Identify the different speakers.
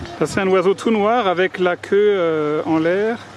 Speaker 1: Ça c'est un oiseau tout noir avec la queue en l'air.